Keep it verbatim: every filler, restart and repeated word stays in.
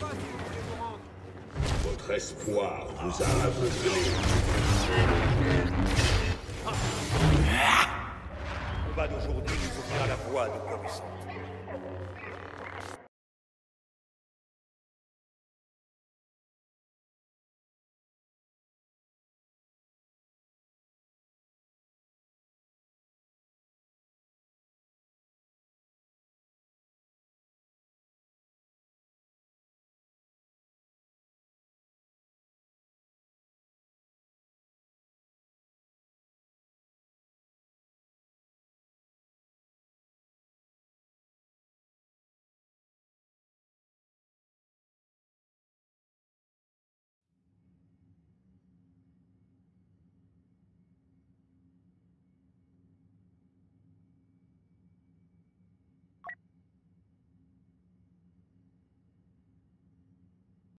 Votre espoir vous a aveuglé. Le combat d'aujourd'hui nous ouvrira la voie de Coruscant.